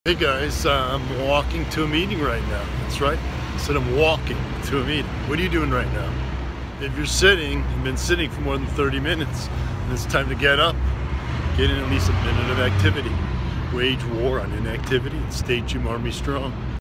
Hey guys, I'm walking to a meeting right now. That's right. I said I'm walking to a meeting. What are you doing right now? If you're sitting, you've been sitting for more than 30 minutes, and it's time to get up. Get in at least a minute of activity. Wage war on inactivity and stay Jim Army strong.